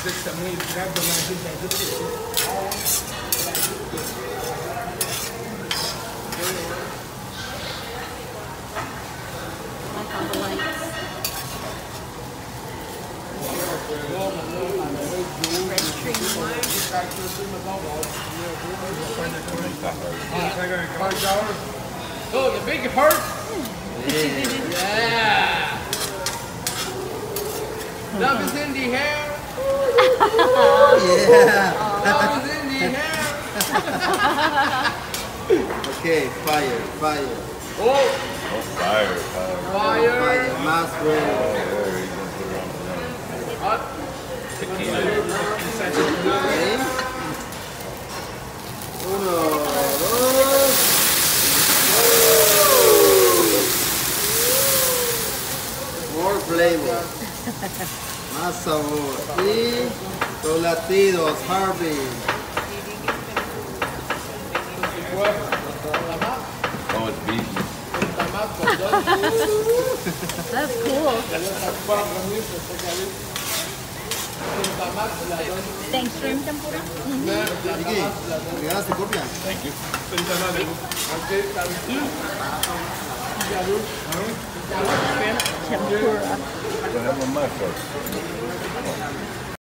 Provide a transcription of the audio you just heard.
Oh, the big heart. Yeah. Love is in the air. Yeah. Love is in the air. Okay, fire, fire. Oh, Oh, fire, fire. fire. Fire, más fuego. Hot. Tequila. Okay. Uno, dos. More flavor. Más sabor. Y los latidos, Harvey. Oh, it's beef. That's cool. Thanks, shrimp tempura. Vicky, ¿me das tu copia? Thank you. Shrimp tempura. Go have my first.